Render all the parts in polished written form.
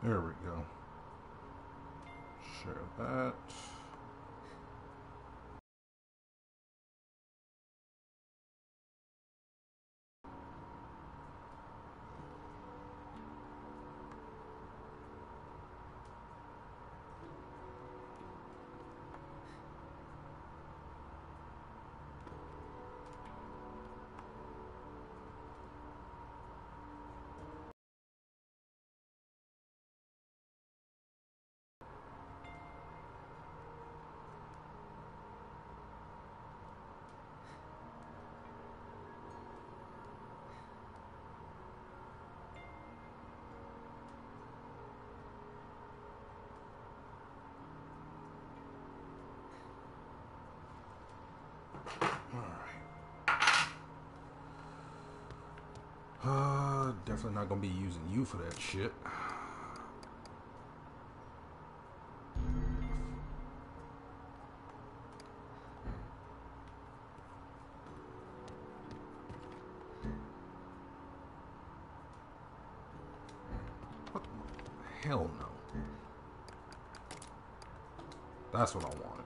There we go. Share that. Definitely not gonna be using you for that shit. What the hell no. That's what I wanted.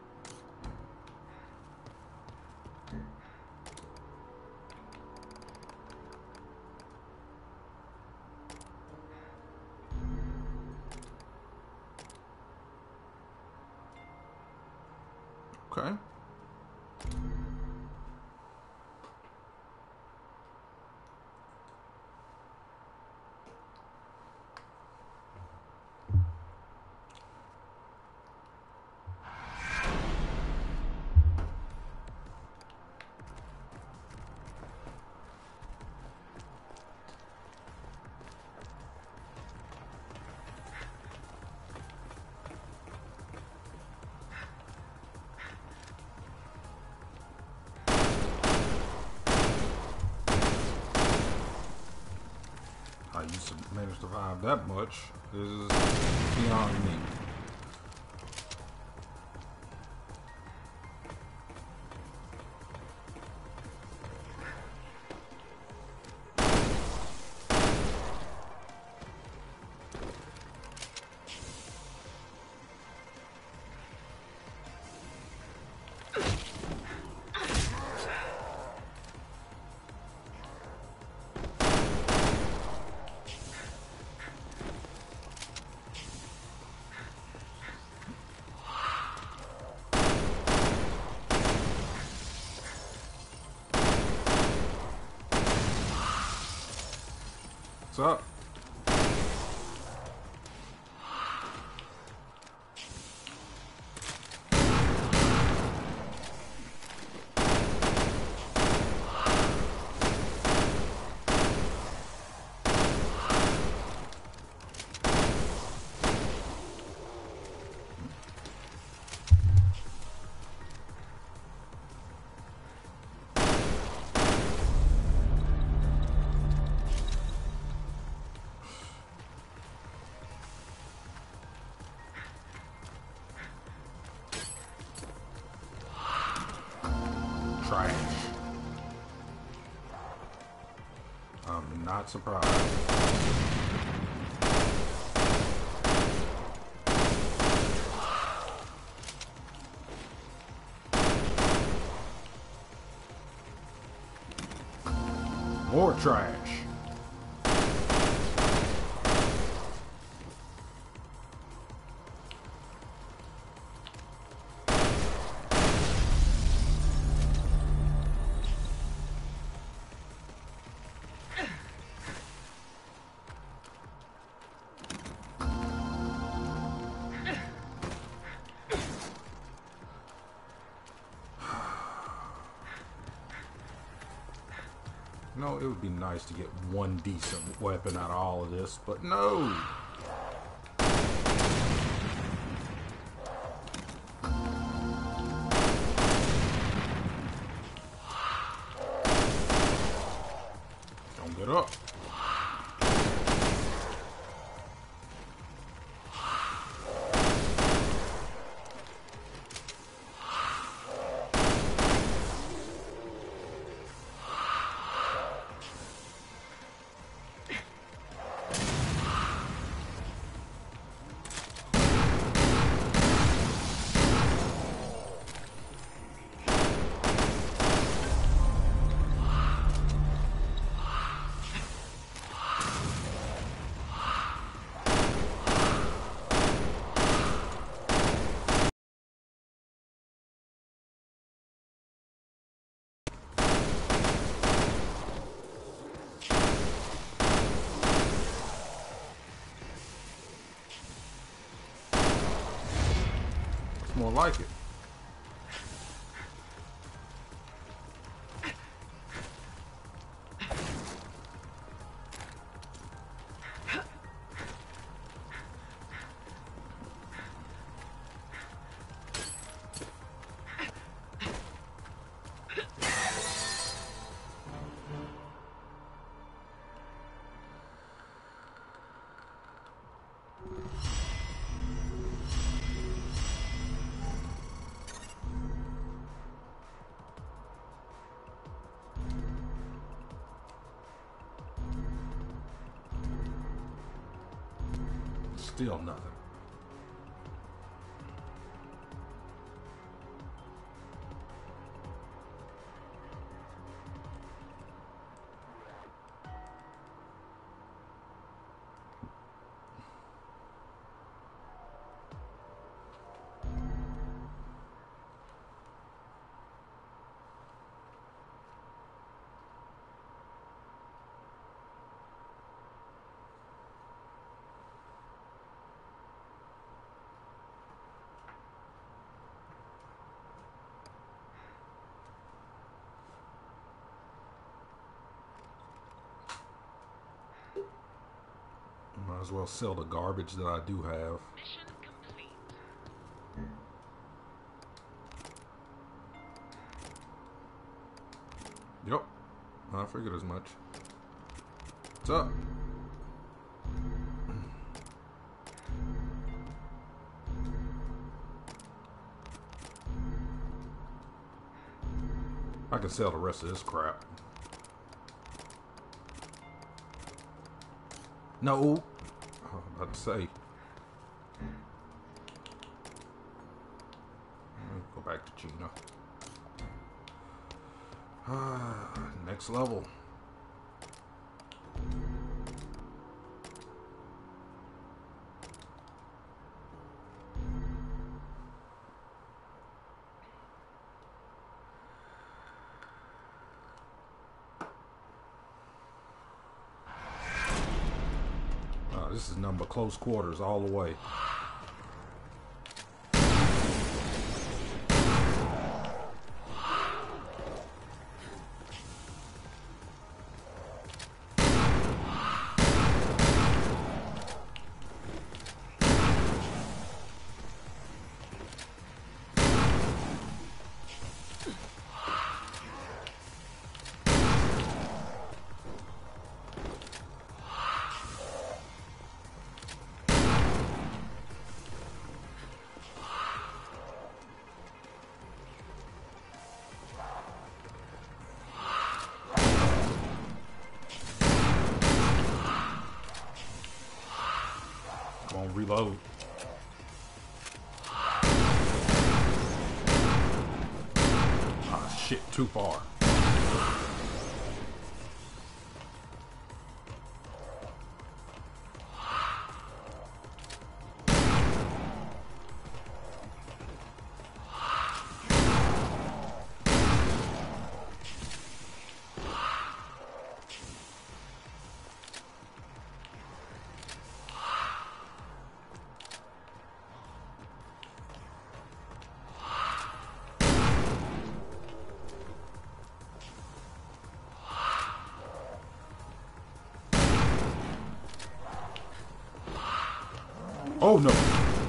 Okay. How you managed to survive that much is beyond me. What's up? Trash. I'm not surprised. More trash. You know, it would be nice to get one decent weapon out of all of this, but no! Don't get up. more like it. Still nothing. Might as well sell the garbage that I do have. Mission complete. Yep. I figured as much. What's up? I can sell the rest of this crap. No. I was about to say. Go back to Gina. Next level. This is number close quarters all the way. Reload. Ah, shit, too far. Oh no.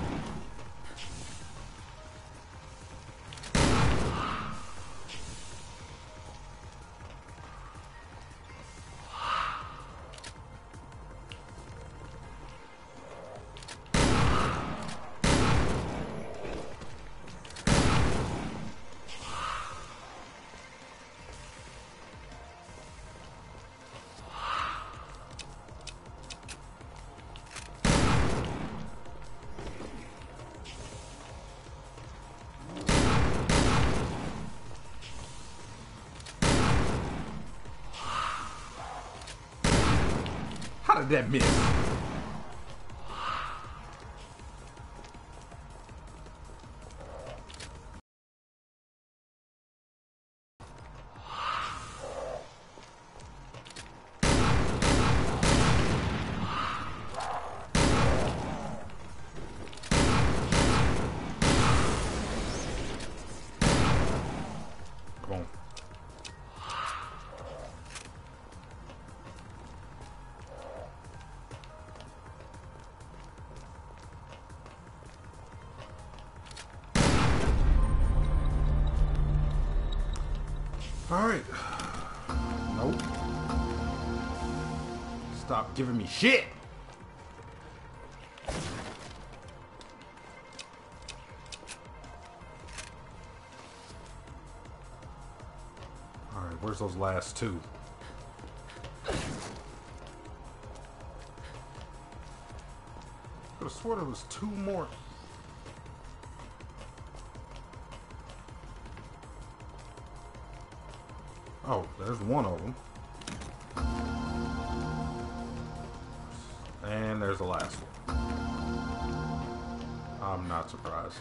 How did that miss? Boom. Alright. Nope. Stop giving me shit! Alright, where's those last two? I could have sworn there was two more. Oh, there's one of them. And there's the last one. I'm not surprised.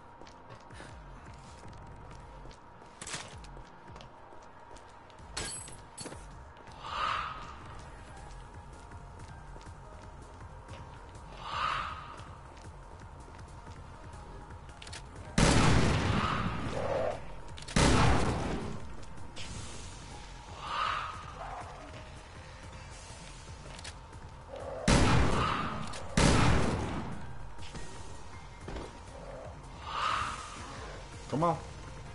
Come on.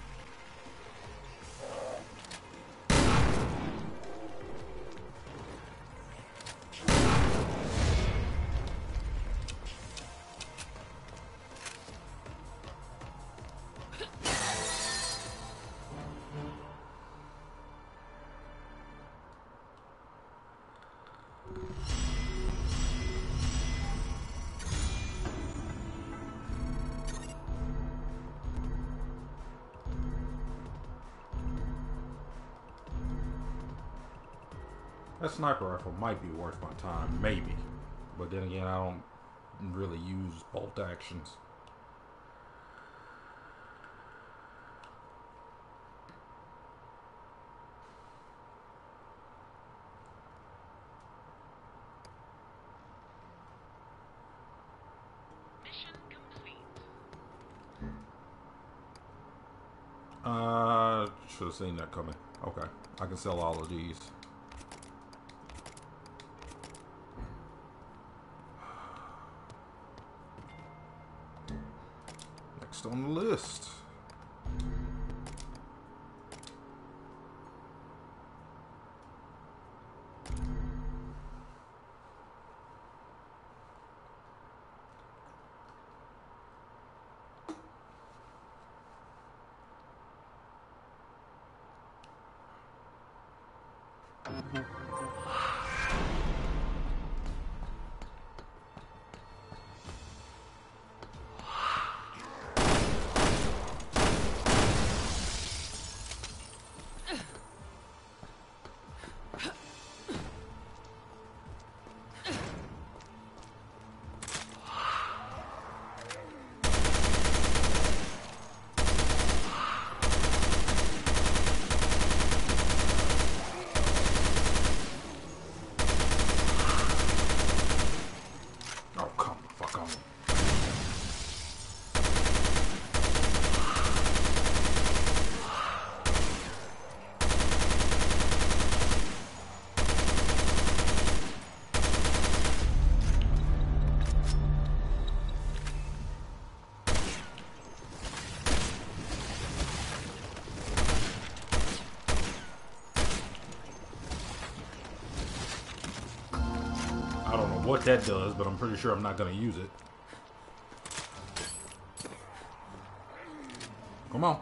That sniper rifle might be worth my time, maybe. But then again, I don't really use bolt actions. Mission complete. Should have seen that coming. Okay, I can sell all of these. Next on the list. I don't know what that does, but I'm pretty sure I'm not going to use it. Come on.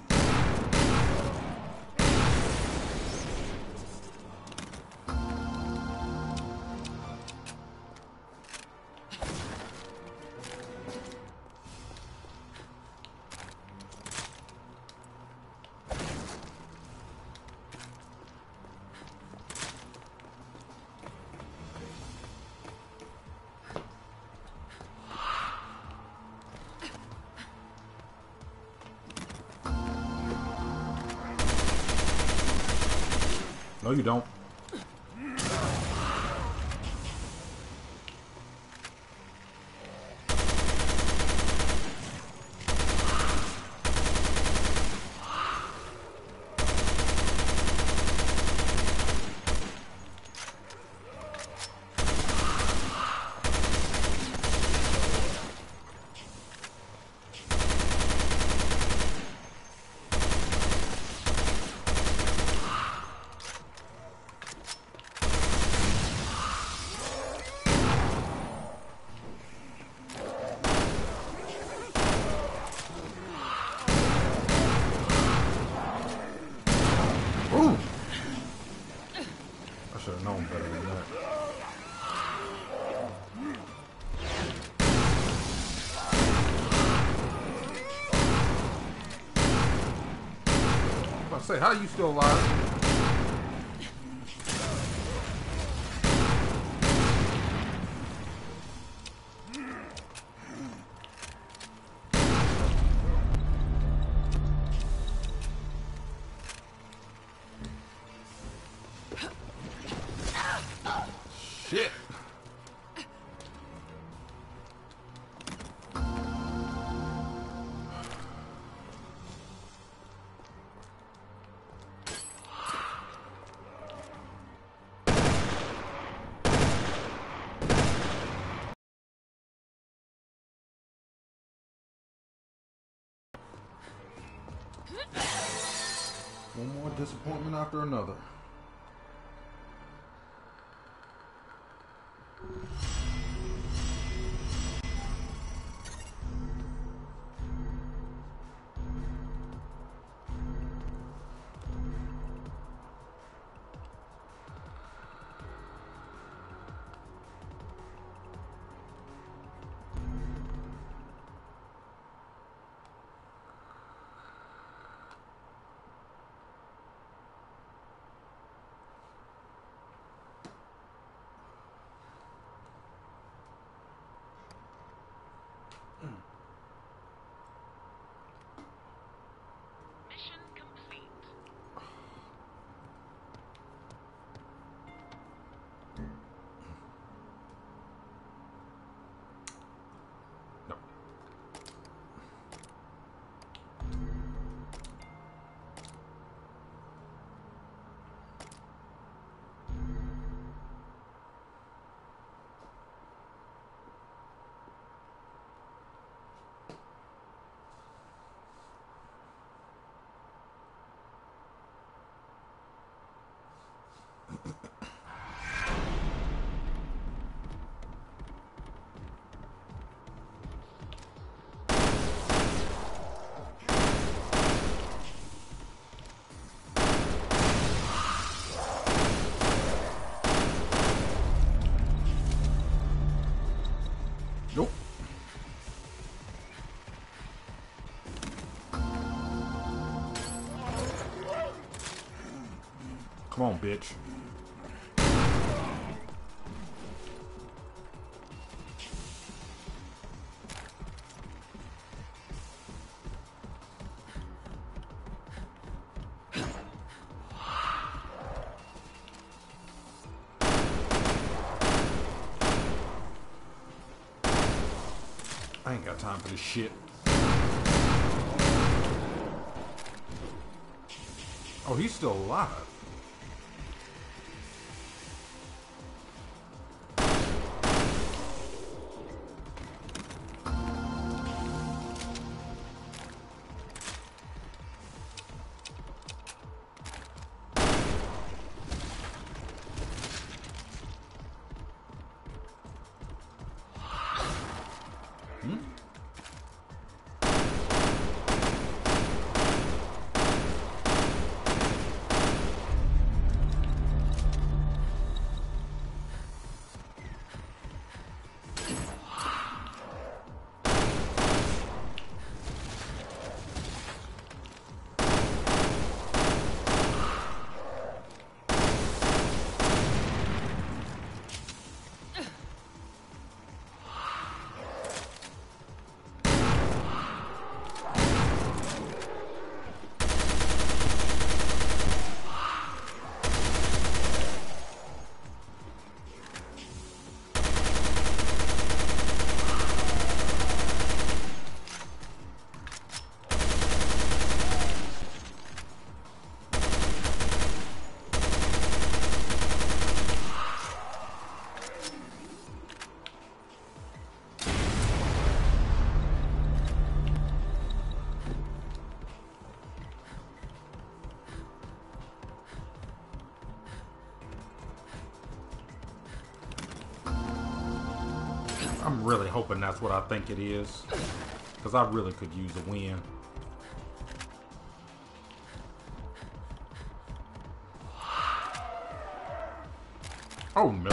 No, you don't. Ooh! I should have known better than that. I was about to say, how are you still alive? Shit. One more disappointment after another. Mission complete. No. Nope. Come on, bitch. I ain't got time for this shit. Oh, he's still alive. I'm really hoping that's what I think it is, because I really could use a win. Oh no.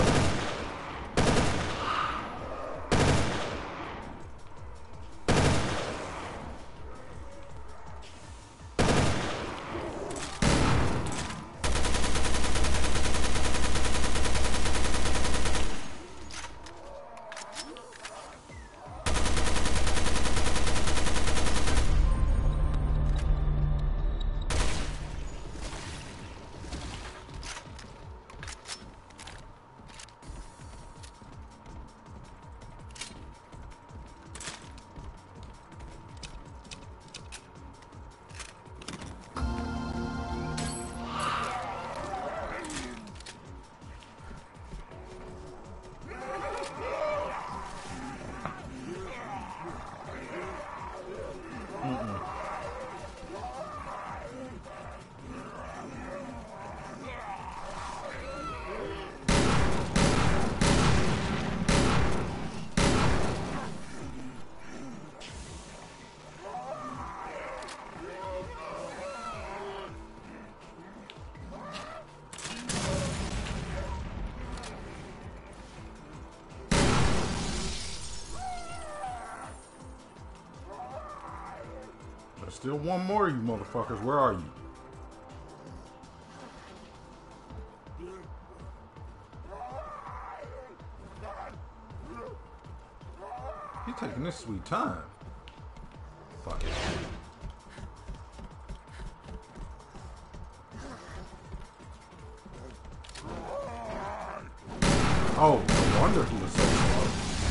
There's still one more, you motherfuckers. Where are you? He's taking this sweet time. Fuck it. Oh, no wonder he was so slow.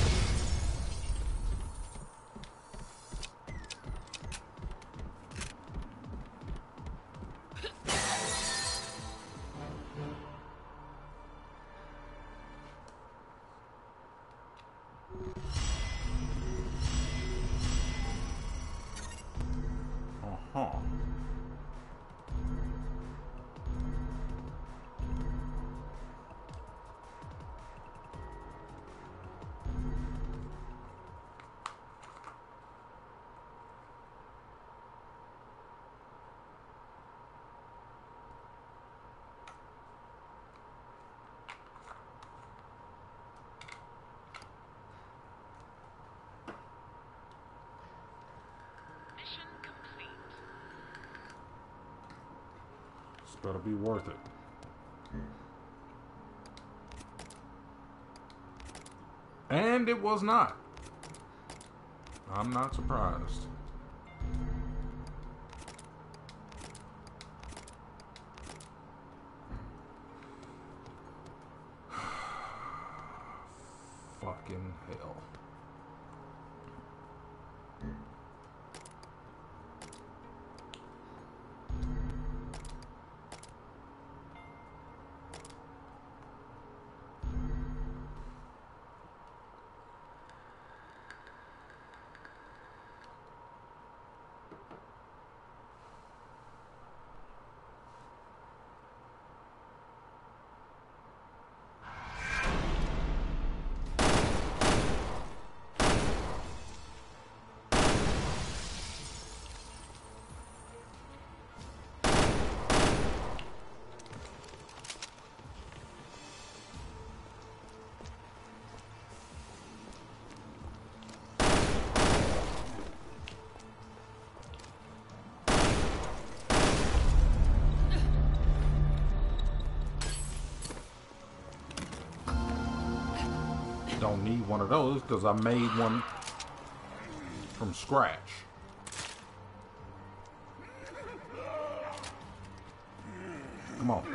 Uh-huh. It's gotta be worth it. And it was not. I'm not surprised. Fucking hell. Don't need one of those because I made one from scratch. Come on.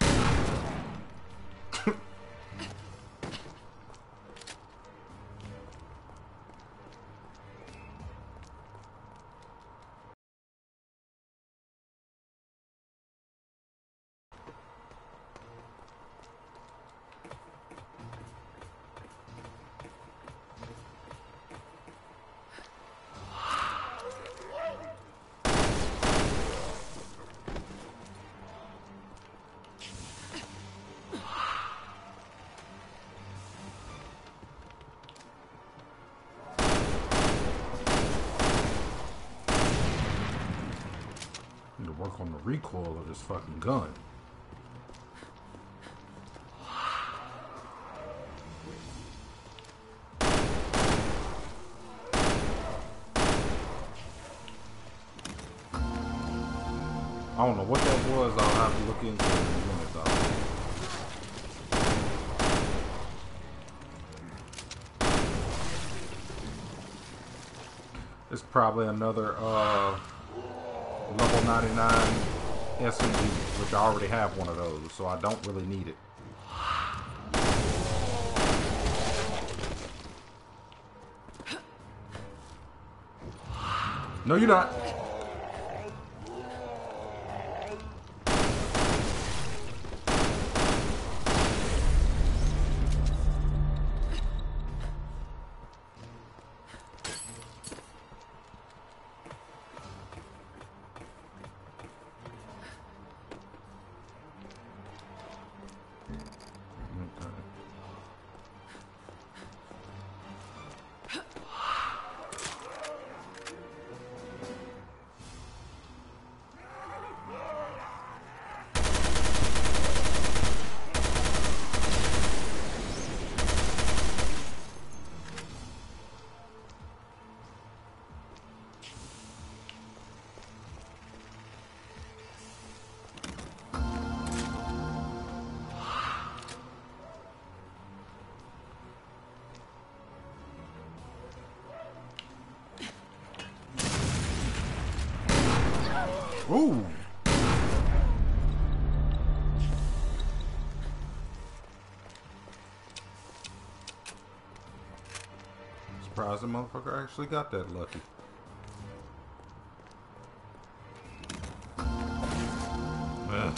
Need to work on the recoil of this fucking gun. I don't know what that was. I'll have to look into it in a minute though. It's probably another level 99 SMG, which I already have one of those, so I don't really need it. No, you're not. Ooh. Surprised the motherfucker actually got that lucky. Yeah.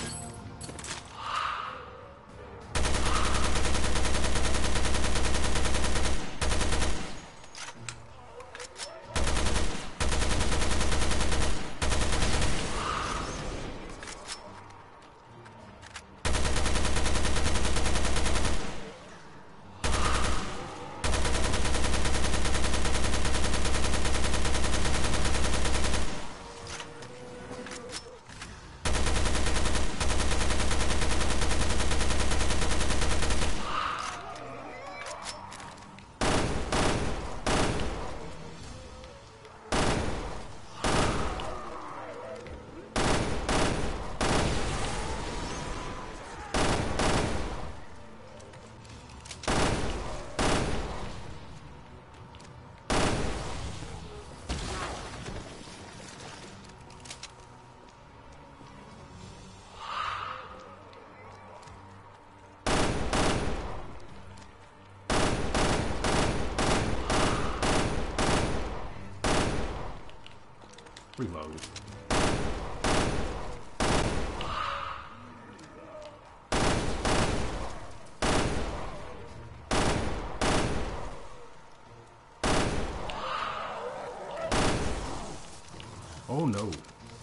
Reload. Oh no.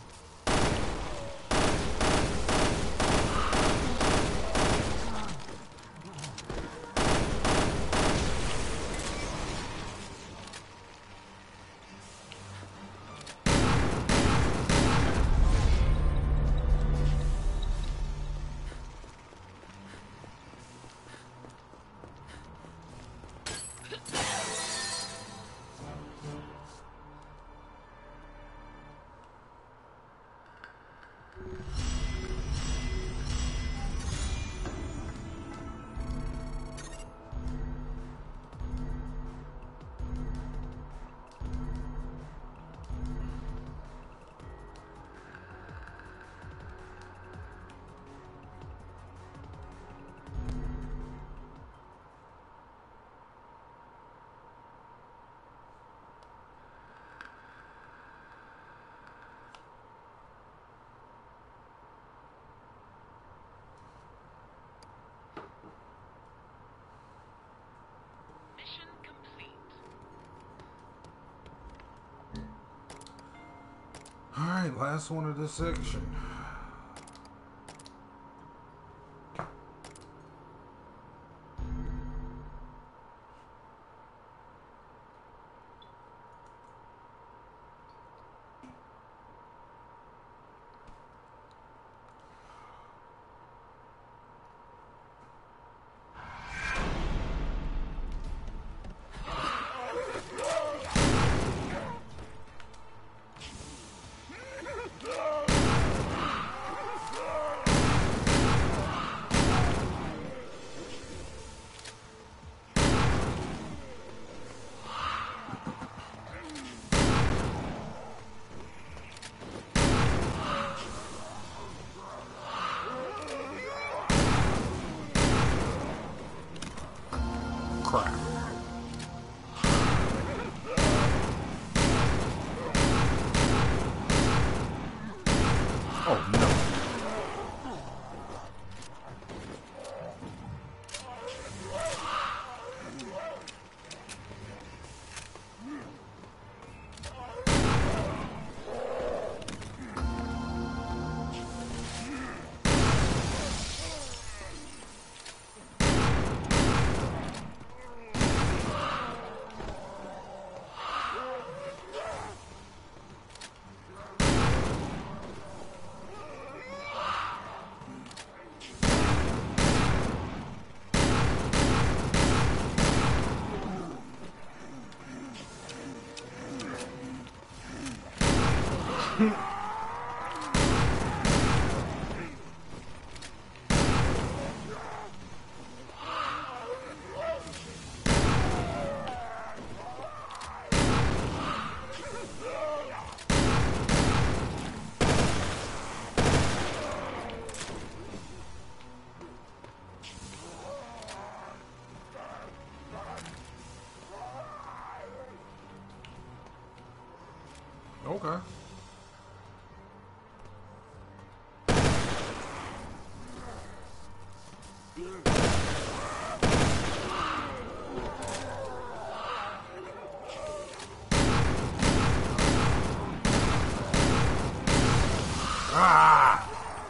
Alright, last one of this section. Oh no. Okay. Ah!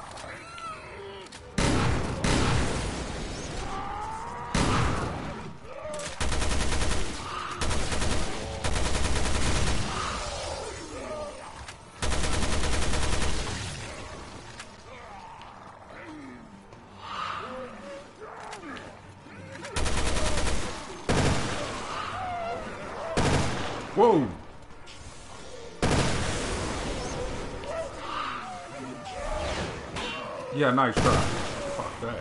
Whoa! Yeah, nice try. Fuck that.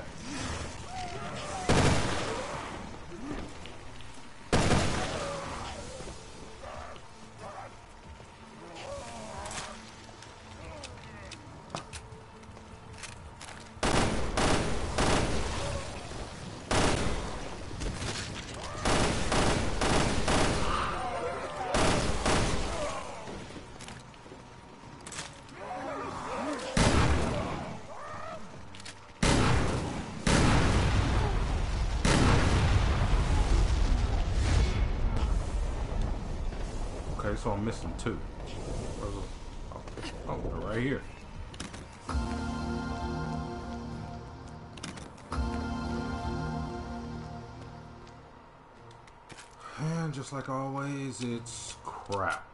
Okay, so I'm missing two. Oh, they're right here. And just like always, it's crap.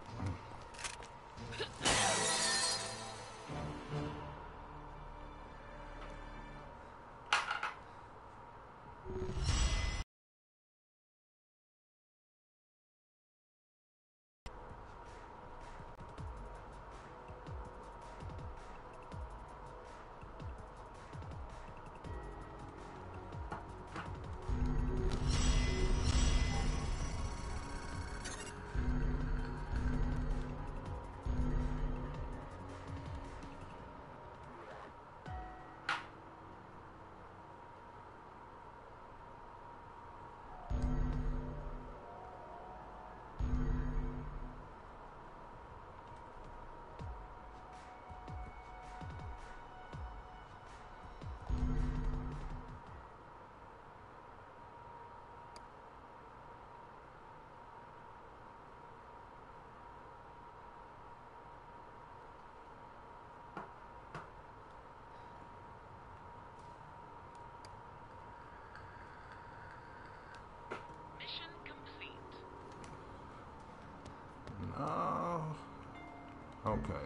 No. Okay.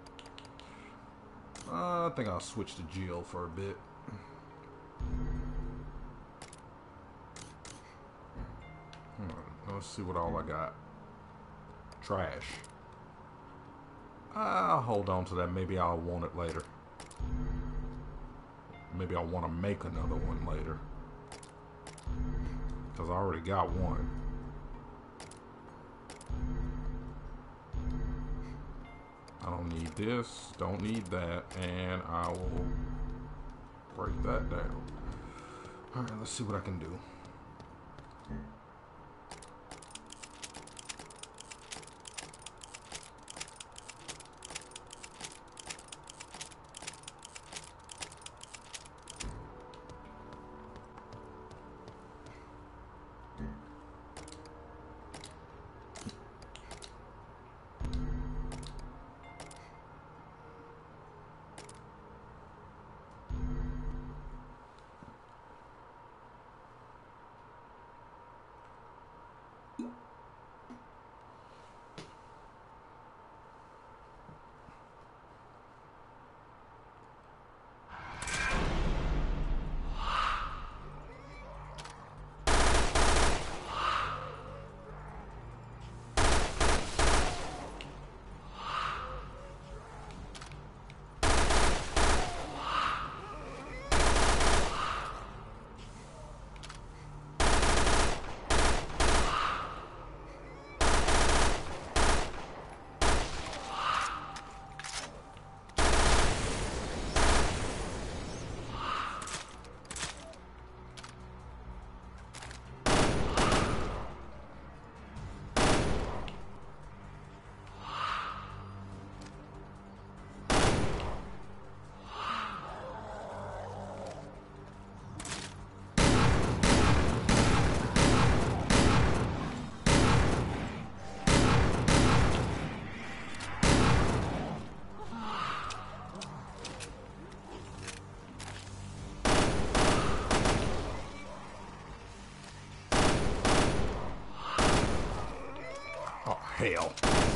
I think I'll switch to Jill for a bit. Let's see what all I got. Trash. I'll hold on to that. Maybe I'll want it later. Maybe I'll want to make another one later. Because I already got one. I don't need this, don't need that, and I will break that down. Alright, let's see what I can do. hell.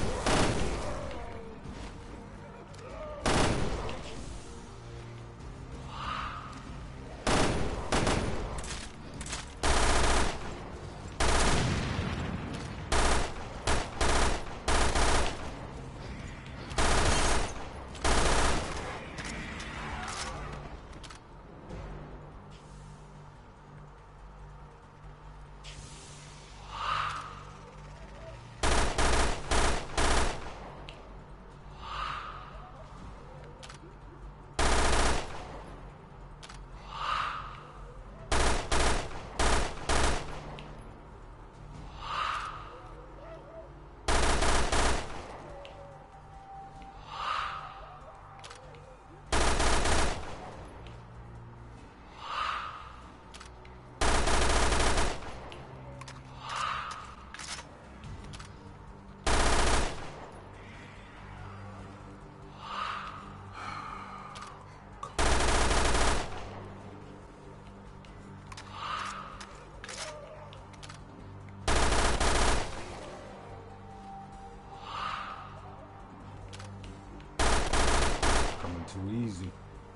Too easy.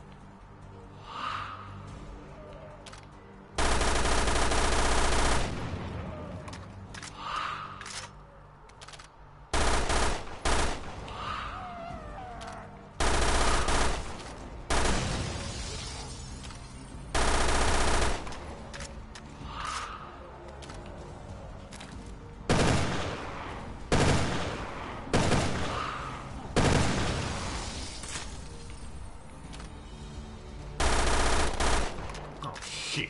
Shit.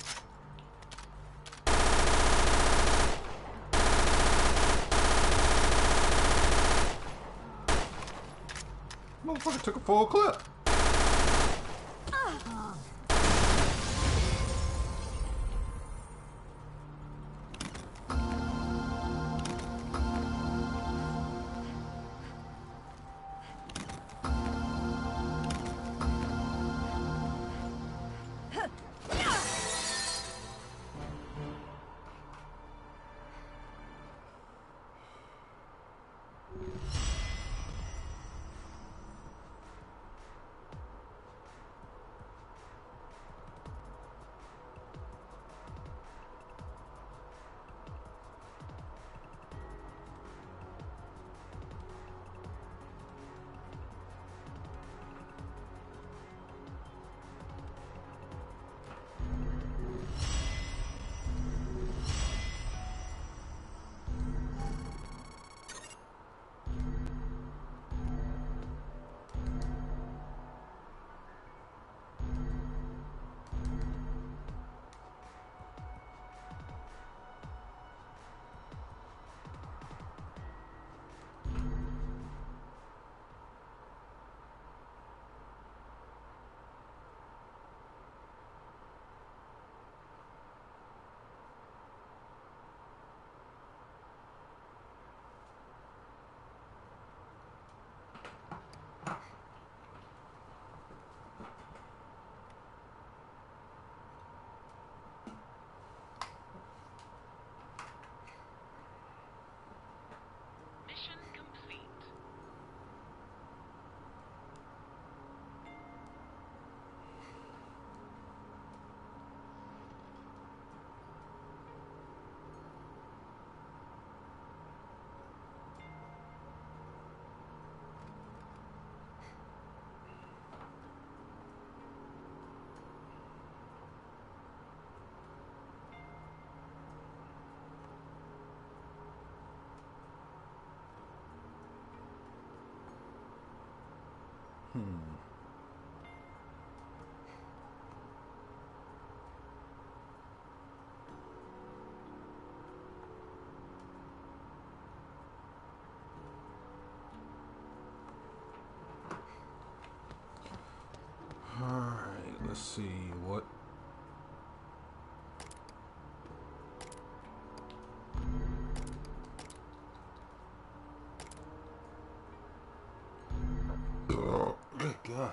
Motherfucker took a full clip. Alright, let's see what. Oh, good God.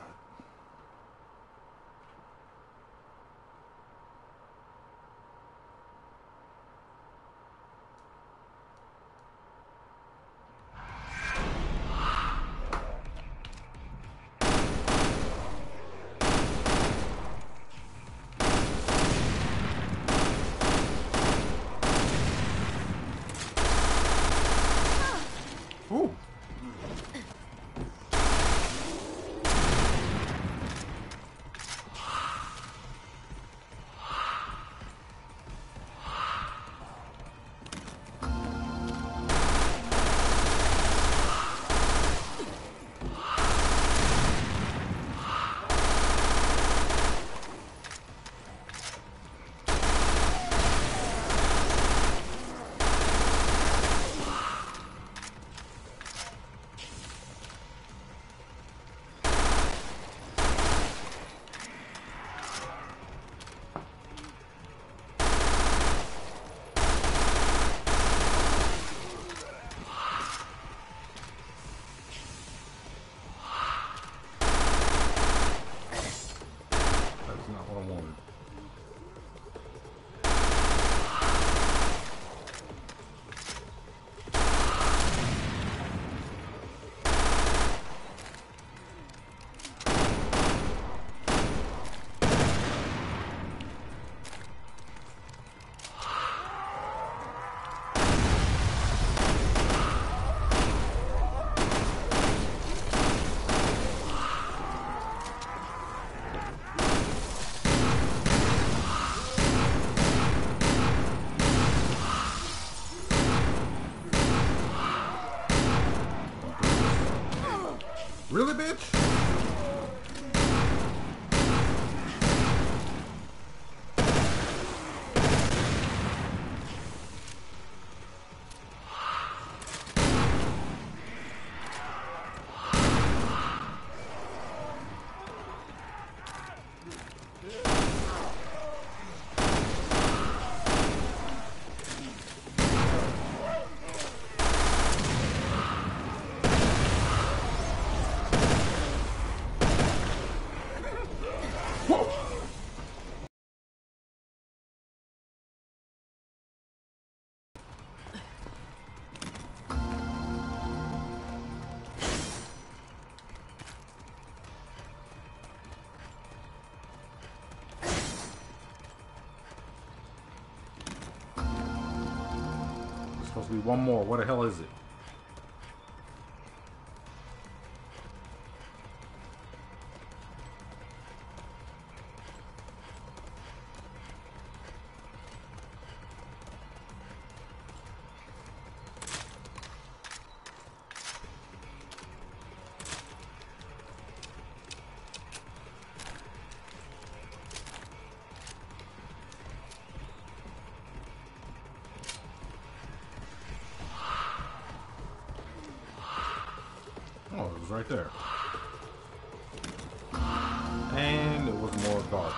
supposed to be one more. What the hell is it? Oh, it was right there. And it was more garbage.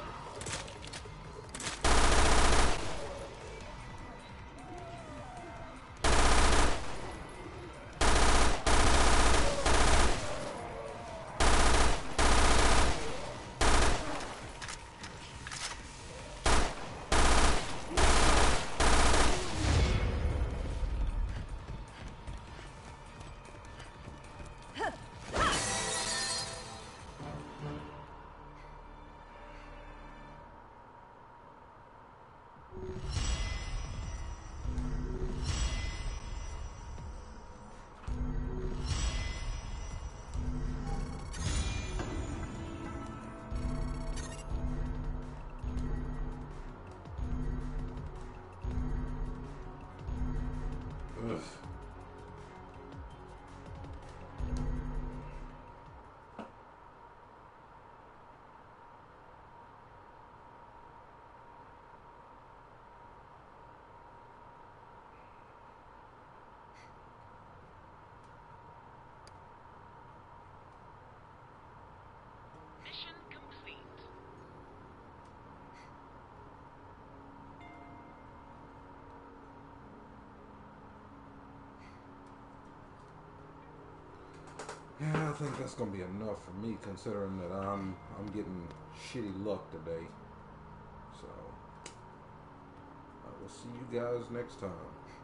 Ugh. Mission complete. Yeah, I think that's gonna be enough for me, considering that I'm getting shitty luck today. So I will see you guys next time.